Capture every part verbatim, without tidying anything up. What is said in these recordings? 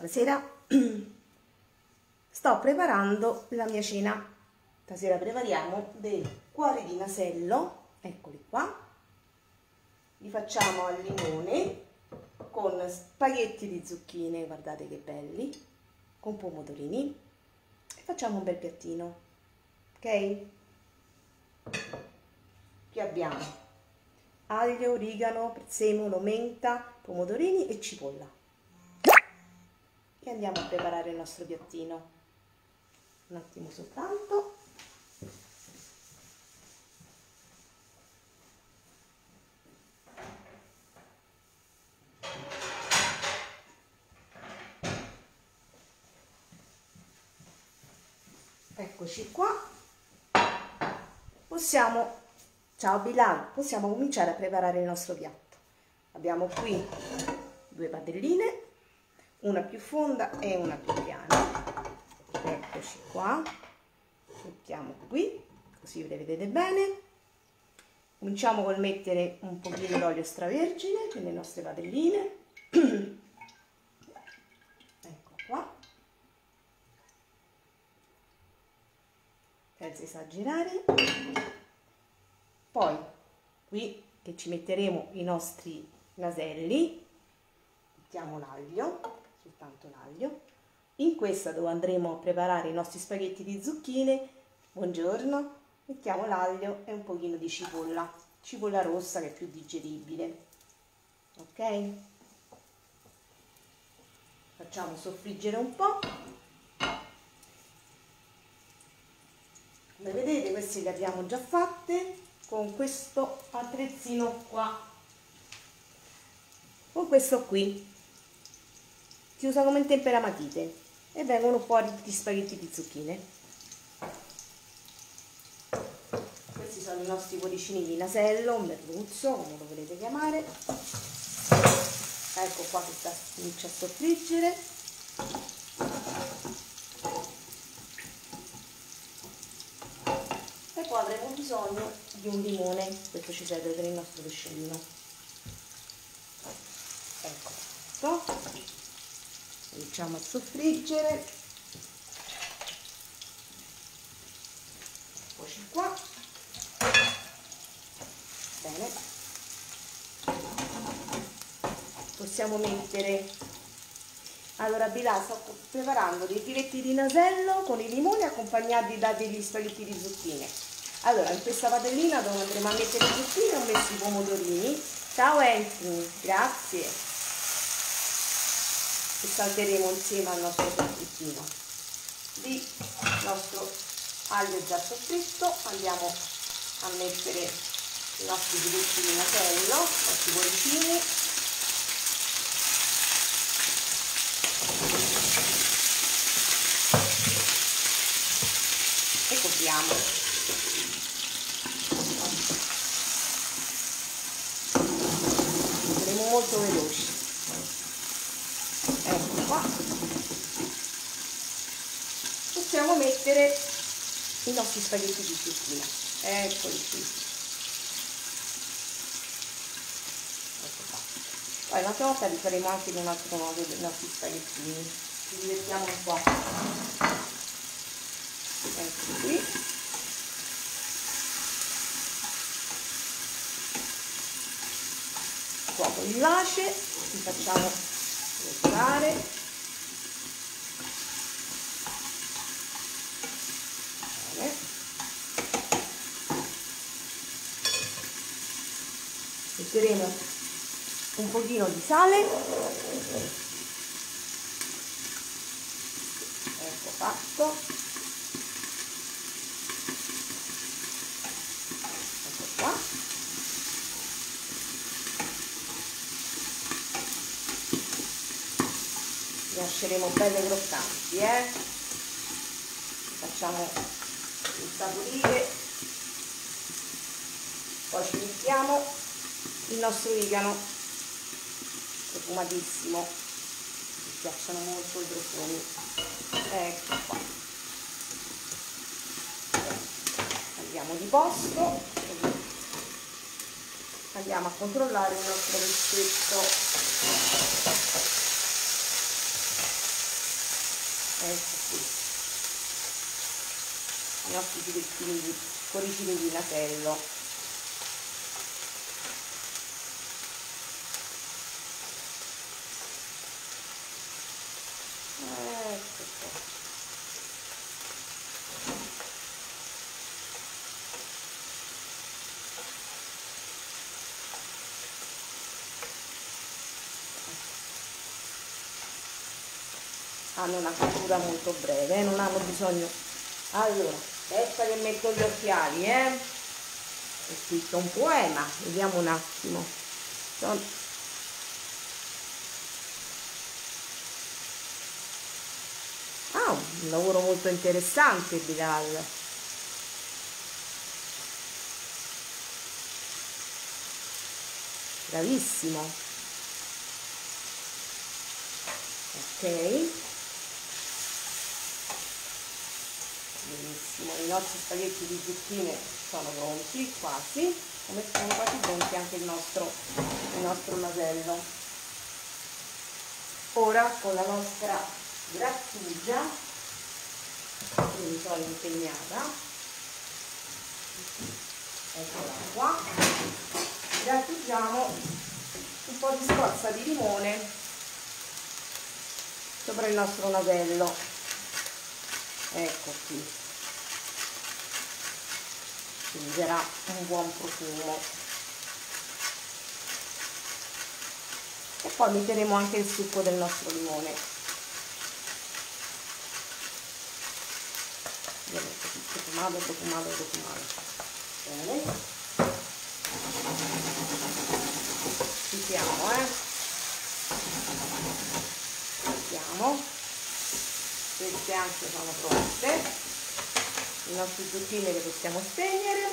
Buonasera, sto preparando la mia cena. Stasera prepariamo dei cuori di nasello, eccoli qua. Li facciamo al limone con spaghetti di zucchine, guardate che belli, con pomodorini, e facciamo un bel piattino, ok? Qui abbiamo aglio, origano, prezzemolo, menta, pomodorini e cipolla. E andiamo a preparare il nostro piattino. Un attimo soltanto. Eccoci qua. Possiamo, ciao Bilal, possiamo cominciare a preparare il nostro piatto. Abbiamo qui due padelline, una più fonda e una più piana. Eccoci qua, mettiamo qui, così le vedete bene. Cominciamo col mettere un pochino d'olio extravergine nelle nostre padelline. Ecco qua, senza esagerare. Poi qui che ci metteremo i nostri naselli, mettiamo l'aglio, soltanto l'aglio. In questa dove andremo a preparare i nostri spaghetti di zucchine, buongiorno, mettiamo l'aglio e un pochino di cipolla, cipolla rossa che è più digeribile, ok? Facciamo soffriggere un po'. Come vedete queste le abbiamo già fatte con questo attrezzino qua, con questo qui. Si usa come temperamatite e vengono fuori tutti spaghetti di zucchine. Questi sono i nostri cuoricini di nasello, un merluzzo, come lo volete chiamare. Ecco qua che sta, inizia a soffriggere. E poi avremo bisogno di un limone, questo ci serve per il nostro pesciolino. Ecco fatto. Cominciamo a soffriggere. Eccoci qua. Bene. Possiamo mettere, allora Bilal, sto preparando dei filetti di nasello con i limoni accompagnati da degli spaghetti di zucchine. Allora, in questa padellina dove andremo a mettere le zucchine ho messo i pomodorini. Ciao Anthony, grazie. E salteremo insieme al nostro piattino. Lì il nostro aglio già soffritto, andiamo a mettere i nostri filetti di nasello, i nostri cuoricini. E copriamo. Saremo molto veloci. Ecco qua. Possiamo mettere i nostri spaghetti di zucchina. Eccoli qui. Ecco qua. Poi un'altra volta li faremo anche in un altro modo dei nostri spaghettini. Ci divertiamo un po'. Ecco qui. Fuoco vivace, li facciamo rosolare. Bene. Metteremo un pochino di sale. Ecco fatto. Ecco qua. Lasceremo belle croccanti, eh? Facciamo insaporire. Poi ci mettiamo il nostro origano profumatissimo, mi piacciono molto i profumi. Ecco qua. Andiamo di posto, andiamo a controllare il nostro pescetto. ecco qui i nostri filettini di cuoricini di nasello. Ecco qua. Hanno una cottura molto breve, eh? Non hanno bisogno. Allora, aspetta che metto gli occhiali, eh? Ho scritto un poema, vediamo un attimo. Sono... Ah, un lavoro molto interessante, Bilal. Bravissimo. Ok. Benissimo, i nostri spaghetti di zucchine sono pronti, quasi, come sono quasi pronti anche il nostro, il nostro nasello. Ora con la nostra grattugia, che mi sono impegnata, eccola qua, grattugiamo un po' di scorza di limone sopra il nostro nasello. Ecco qui, spingerà un buon profumo e poi metteremo anche il succo del nostro limone. Io metto tutto profumato, profumato, profumato. Bene, ci siamo, eh? Ci siamo. Queste anche sono pronte, le nostre zucchine le possiamo spegnere.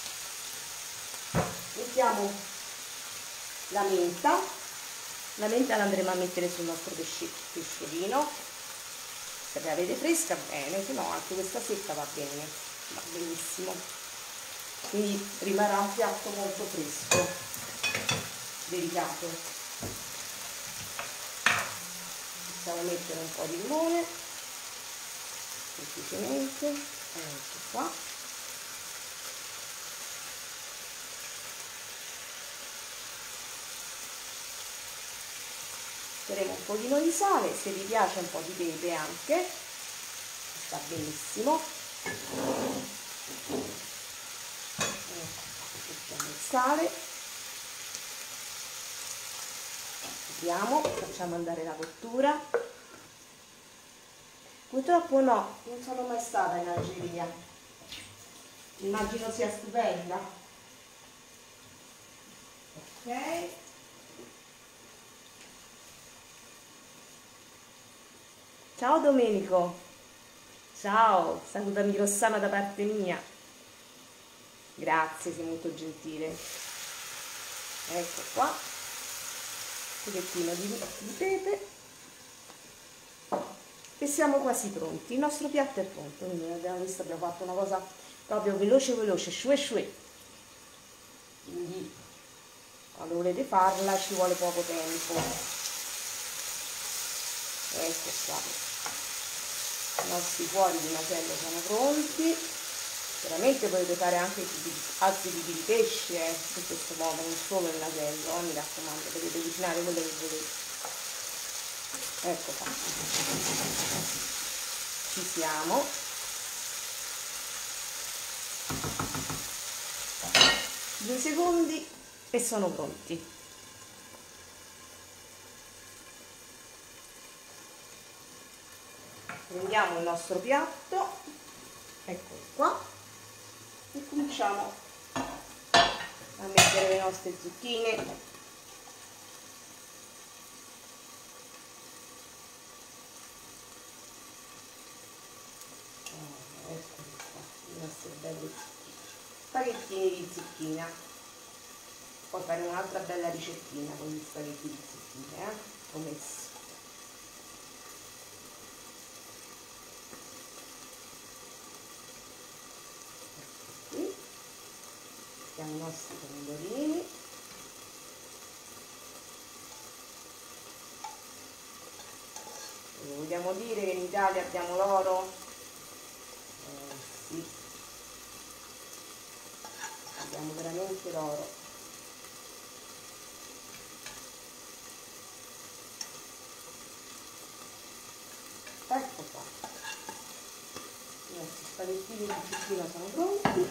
Mettiamo la menta, la menta la andremo a mettere sul nostro pesce, pesciolino, se la avete fresca bene, se no anche questa secca va bene, va benissimo, quindi rimarrà un piatto molto fresco, delicato. Possiamo mettere un po' di limone, semplicemente, ecco qua, metteremo un pochino di sale, se vi piace un po' di pepe anche, sta benissimo. Ecco, mettiamo il sale, vediamo, facciamo andare la cottura. Purtroppo no, non sono mai stata in Algeria, immagino sia stupenda. Ok, ciao Domenico, ciao, salutami Rossana da parte mia, grazie, sei molto gentile. Ecco qua, un pochettino di, di pepe e siamo quasi pronti. Il nostro piatto è pronto, quindi abbiamo visto, abbiamo fatto una cosa proprio veloce veloce, shue shue, quindi quando volete farla ci vuole poco tempo. Ecco qua, i nostri cuori di nasello sono pronti. Veramente potete fare anche altri tipi di pesce eh, in questo modo, non solo il nasello, eh, mi raccomando, potete cucinare quello che volete. Ecco qua, ci siamo. Due secondi e sono pronti. Prendiamo il nostro piatto, eccolo qua, e cominciamo a mettere le nostre zucchine. Spaghettini di zucchina, poi fare un'altra bella ricettina con gli spaghetti di zucchine, eh? Promesso. Qui mettiamo i nostri pomodorini, Vogliamo dire che in Italia abbiamo l'oro? Eh, sì, abbiamo veramente l'oro. Ecco qua, i nostri spaghettini di zucchina sono pronti.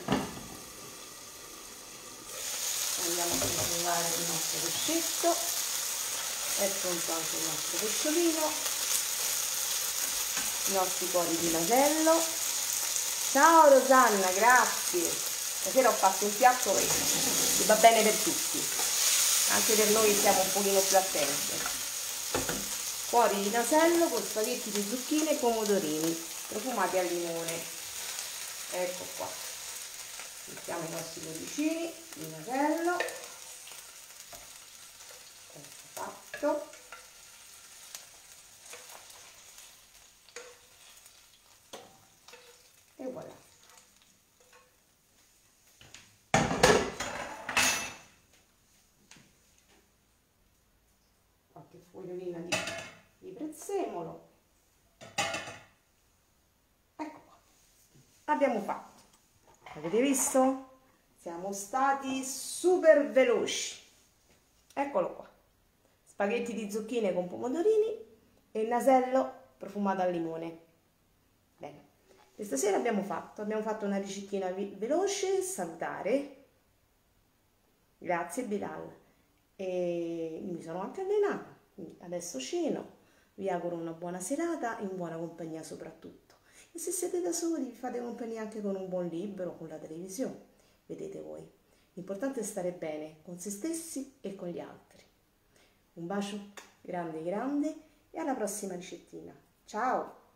Andiamo a controllare il nostro pescetto. È pronto anche il nostro pesciolino, i nostri cuori di nasello. Ciao Rosanna, grazie. Stasera ho fatto un piatto che va bene per tutti, anche per noi che siamo un pochino più attenti. Cuori di nasello con spaghetti di zucchine e pomodorini profumati al limone. Ecco qua. Mettiamo i nostri cuoricini di nasello. Ecco fatto. E voilà. Qualche fogliolina di, di prezzemolo. Ecco qua. Abbiamo fatto. Avete visto? Siamo stati super veloci. Eccolo qua. Spaghetti di zucchine con pomodorini e il nasello profumato al limone. Bene. Questa sera abbiamo fatto, abbiamo fatto una ricettina veloce, salutare. Grazie Bilal. E mi sono anche allenata. Quindi adesso ceno. Vi auguro una buona serata in buona compagnia soprattutto. E se siete da soli vi fate compagnia anche con un buon libro, con la televisione. Vedete voi. L'importante è stare bene con se stessi e con gli altri. Un bacio grande grande e alla prossima ricettina. Ciao!